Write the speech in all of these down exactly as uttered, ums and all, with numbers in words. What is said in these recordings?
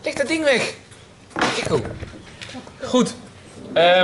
leg dat ding weg. Kiko. Goed. Um,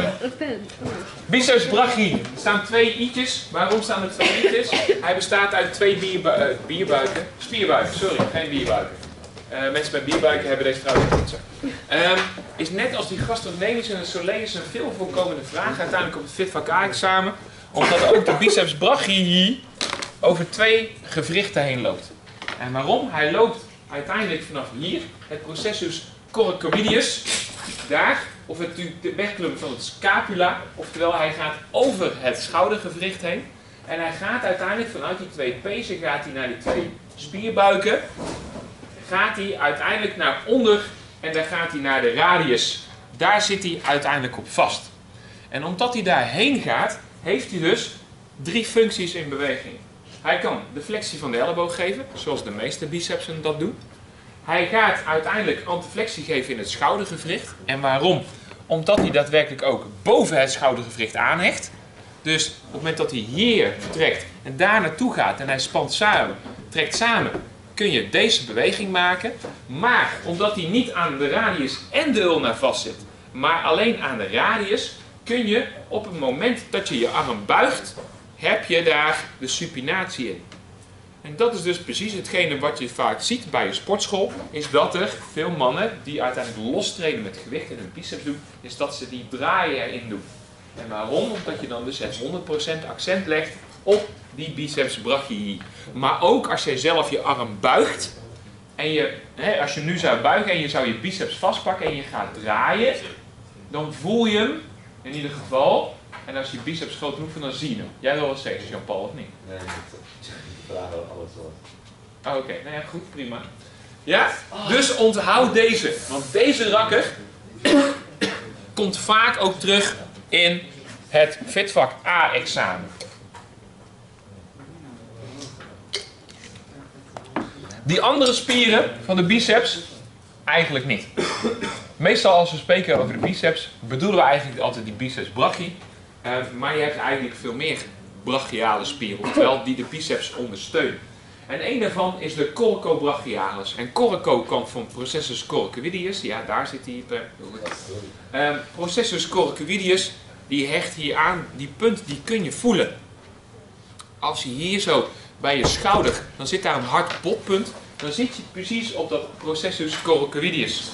biceps brachii. Er staan twee i'tjes. Waarom staan er twee i'tjes? Hij bestaat uit twee bierbu uh, bierbuiken. Spierbuiken, sorry, geen bierbuiken. Uh, mensen met bierbuiken hebben deze trouwens niet zo. Um, is net als die gastronomische en de soleus een veel voorkomende vraag uiteindelijk op het fitvak A-examen. Omdat ook de biceps brachii over twee gewrichten heen loopt. En waarom? Hij loopt uiteindelijk vanaf hier, het processus coracoideus, daar, of het, de wegklum van het scapula, oftewel hij gaat over het schoudergewricht heen. En hij gaat uiteindelijk vanuit die twee pezen, gaat hij naar die twee spierbuiken, gaat hij uiteindelijk naar onder en dan gaat hij naar de radius. Daar zit hij uiteindelijk op vast. En omdat hij daarheen gaat, heeft hij dus drie functies in beweging. Hij kan de flexie van de elleboog geven, zoals de meeste bicepsen dat doen. Hij gaat uiteindelijk antiflexie geven in het schoudergewricht. En waarom? Omdat hij daadwerkelijk ook boven het schoudergewricht aanhecht. Dus op het moment dat hij hier vertrekt en daar naartoe gaat en hij spant samen, trekt samen, kun je deze beweging maken. Maar omdat hij niet aan de radius en de ulna vastzit, maar alleen aan de radius, kun je op het moment dat je je arm buigt, heb je daar de supinatie in. En dat is dus precies hetgene wat je vaak ziet bij een sportschool, is dat er veel mannen die uiteindelijk lostreden met gewicht en hun biceps doen, is dat ze die draaien erin doen. En waarom? Omdat je dan dus het honderd procent accent legt op die biceps brachii. Maar ook als je zelf je arm buigt, en je, hè, als je nu zou buigen en je zou je biceps vastpakken en je gaat draaien, dan voel je hem in ieder geval. En als je biceps groot genoeg vindt, dan zie je hem. Jij wil wel steeds, Jean-Paul, of niet? Nee, niet. Vragen alles wat. Oh, oké, okay. Nou ja, goed, prima. Ja? Dus onthoud deze. Want deze rakker komt vaak ook terug in het fitvak A-examen. Die andere spieren van de biceps, eigenlijk niet. Meestal als we spreken over de biceps, bedoelen we eigenlijk altijd die biceps brachii. Uh, maar je hebt eigenlijk veel meer brachiale spieren, oftewel die de biceps ondersteunen. En een daarvan is de coracobrachialis. En coraco komt van processus coracoideus, ja daar zit hij. Uh, processus coracoideus, die hecht hier aan, die punt die kun je voelen. Als je hier zo bij je schouder, dan zit daar een hard botpunt, dan zit je precies op dat processus coracoideus. Als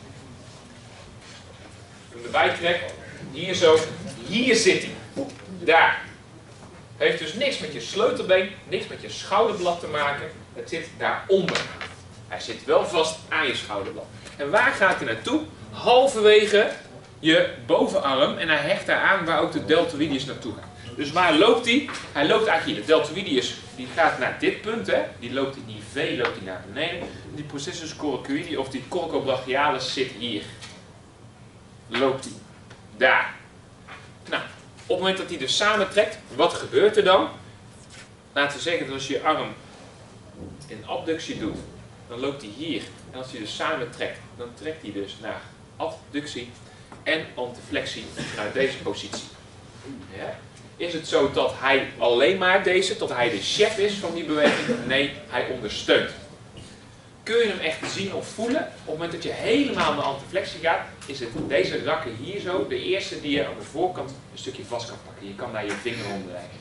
ik hem erbij trek, hier zo, hier zit hij. Daar. Het heeft dus niks met je sleutelbeen, niks met je schouderblad te maken. Het zit daaronder. Hij zit wel vast aan je schouderblad. En waar gaat hij naartoe? Halverwege je bovenarm en hij hecht daar aan waar ook de deltoïdeus naartoe gaat. Dus waar loopt hij? Hij loopt eigenlijk hier. De deltoïdeus die gaat naar dit punt, hè? Die loopt in die V, loopt hij naar beneden. Die processus coracoideus of die coracobrachialis zit hier. Loopt hij. Daar. Nou. Op het moment dat hij dus samentrekt, wat gebeurt er dan? Laten we zeggen dat als je je arm in abductie doet, dan loopt hij hier. En als hij dus samentrekt, dan trekt hij dus naar adductie en antiflexie naar deze positie. Ja? Is het zo dat hij alleen maar deze, dat hij de chef is van die beweging? Nee, hij ondersteunt. Kun je hem echt zien of voelen? Op het moment dat je helemaal naar antiflexie gaat, is het deze rakker hier zo, de eerste die je aan de voorkant een stukje vast kan pakken. Je kan daar je vinger onder leggen.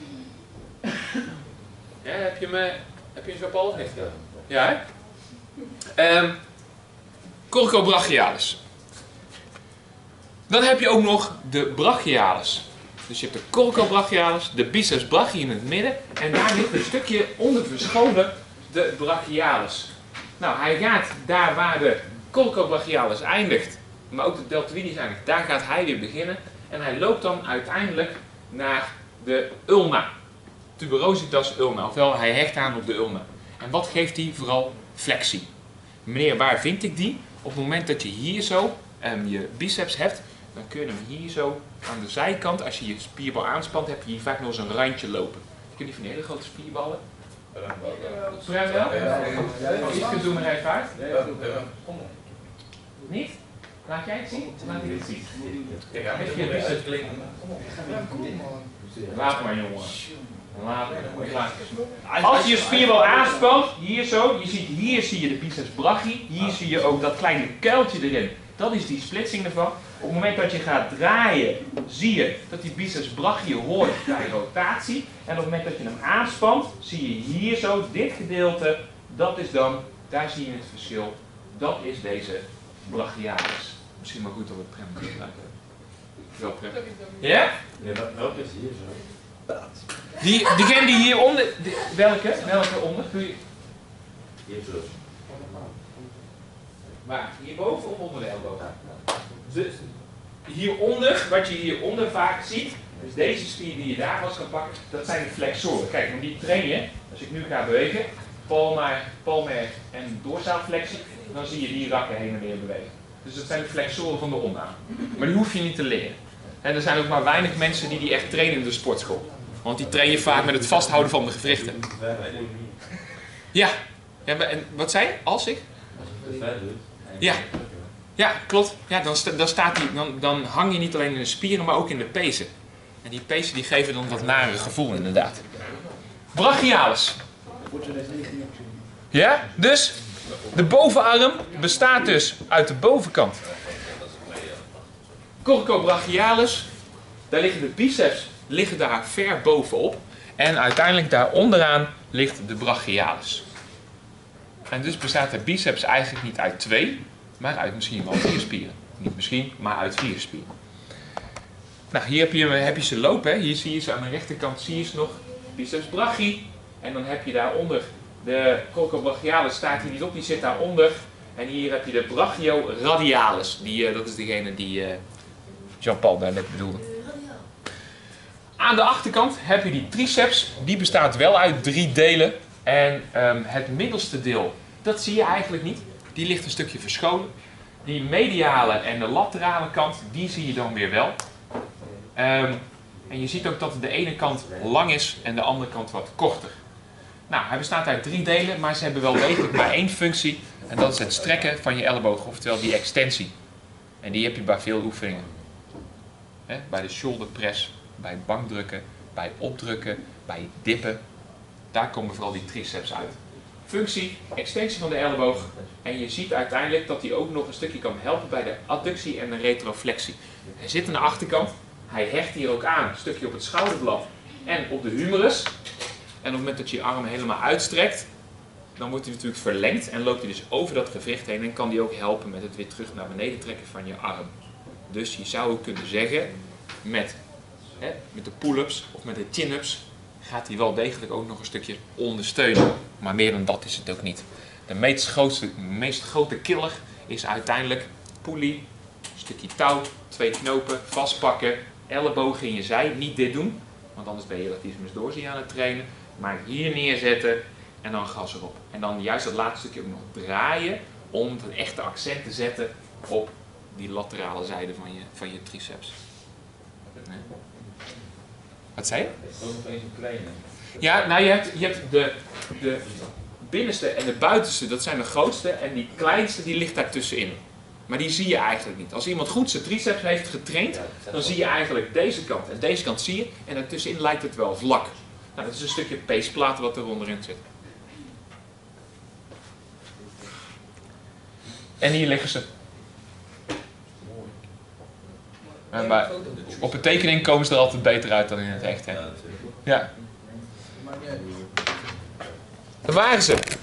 Ja, heb je me, heb je een Jean-Paul of niet? Ja, hè? Um, coracobrachialis. Dan heb je ook nog de brachialis. Dus je hebt de coracobrachialis, de biceps brachii in het midden en daar ligt een stukje onder verscholen de brachialis. Nou, hij gaat daar waar de coracobrachialis eindigt, maar ook de deltoïdeus eindigt, daar gaat hij weer beginnen. En hij loopt dan uiteindelijk naar de ulna. Tuberositas ulna, ofwel hij hecht aan op de ulna. En wat geeft die? Vooral flexie. Meneer, waar vind ik die? Op het moment dat je hier zo um, je biceps hebt, dan kun je hem hier zo aan de zijkant, als je je spierbal aanspant, heb je hier vaak nog eens een randje lopen. Kun je die van hele grote spierballen? Vrij wel? Iets kunt doen, maar even uit. Niet? Laat jij het zien? Laat ik het zien. Heb je het biceps? Laat maar, jongen. En later, klaar. Als je je spier wel aanspant, hier zo, je ziet, hier zie je de biceps brachii, hier zie je ook dat kleine kuiltje erin. Dat is die splitsing ervan. Op het moment dat je gaat draaien, zie je dat die biceps brachii hoort bij rotatie. En op het moment dat je hem aanspant, zie je hier zo, dit gedeelte, dat is dan, daar zie je het verschil. Dat is deze brachialis. Misschien maar goed dat we het prem gebruiken. Wel prem. Ja? Ja, welke is hier zo? Die, diegene die hieronder, die, welke? Welke onder? Kun je... Hier zo. Waar? Hierboven of onder de elleboog? Dus hieronder, wat je hieronder vaak ziet, dus deze spier die je daar vast kan pakken, dat zijn de flexoren. Kijk, om die train je, als ik nu ga bewegen, palmar, palmar en dorsaalflexie, dan zie je die rakken heen en weer bewegen. Dus dat zijn de flexoren van de onderarm. Maar die hoef je niet te leren. En er zijn ook maar weinig mensen die die echt trainen in de sportschool. Want die train je vaak met het vasthouden van de gewrichten. Ja. Ja, en wat zei je? Als ik? Ja. Ja, klopt. Ja, dan, sta, dan, staat die, dan, dan hang je niet alleen in de spieren, maar ook in de pezen. En die pezen die geven dan dat nare gevoel inderdaad. Brachialis. Ja, dus de bovenarm bestaat dus uit de bovenkant. Coracobrachialis, daar liggen de biceps liggen daar ver bovenop. En uiteindelijk daar onderaan ligt de brachialis. En dus bestaat de biceps eigenlijk niet uit twee, maar uit misschien wel vier spieren. Niet misschien, maar uit vier spieren. Nou, hier heb je, heb je ze lopen. Hè. Hier zie je ze aan de rechterkant, zie je ze nog. Biceps brachii. En dan heb je daaronder, de coracobrachialis staat hier niet op, die zit daaronder. En hier heb je de brachioradialis. Die, uh, dat is degene die uh, Jean-Paul daar net bedoelde. Aan de achterkant heb je die triceps. Die bestaat wel uit drie delen. En um, het middelste deel, dat zie je eigenlijk niet. Die ligt een stukje verscholen. Die mediale en de laterale kant, die zie je dan weer wel. Um, en je ziet ook dat de ene kant lang is en de andere kant wat korter. Nou, hij bestaat uit drie delen, maar ze hebben wel degelijk maar één functie. En dat is het strekken van je elleboog, oftewel die extensie. En die heb je bij veel oefeningen. He, bij de shoulder press, bij bankdrukken, bij opdrukken, bij dippen. Daar komen vooral die triceps uit. Functie, extensie van de elleboog. En je ziet uiteindelijk dat hij ook nog een stukje kan helpen bij de adductie en de retroflexie. Hij zit aan de achterkant. Hij hecht hier ook aan, een stukje op het schouderblad en op de humerus. En op het moment dat je je arm helemaal uitstrekt, dan wordt hij natuurlijk verlengd en loopt hij dus over dat gewricht heen en kan die ook helpen met het weer terug naar beneden trekken van je arm. Dus je zou ook kunnen zeggen, met, hè, met de pull-ups of met de chin-ups, gaat hij wel degelijk ook nog een stukje ondersteunen. Maar meer dan dat is het ook niet. De meest, grootste, meest grote killer is uiteindelijk pulley, een stukje touw, twee knopen, vastpakken, ellebogen in je zij. Niet dit doen, want anders ben je latissimus dorsi aan het trainen. Maar hier neerzetten en dan gas erop. En dan juist dat laatste stukje ook nog draaien om het echte accent te zetten op die laterale zijde van je, van je triceps. Nee. Wat zei je? Ook nog eens een kleine. Ja, nou je hebt, je hebt de, de binnenste en de buitenste, dat zijn de grootste. En die kleinste die ligt daar tussenin. Maar die zie je eigenlijk niet. Als iemand goed zijn triceps heeft getraind, dan zie je eigenlijk deze kant. En deze kant zie je. En daartussenin lijkt het wel vlak. Nou, dat is een stukje peesplaat wat er onderin zit. En hier liggen ze. En maar op een tekening komen ze er altijd beter uit dan in het echt. Hè? Ja. Daar waren ze.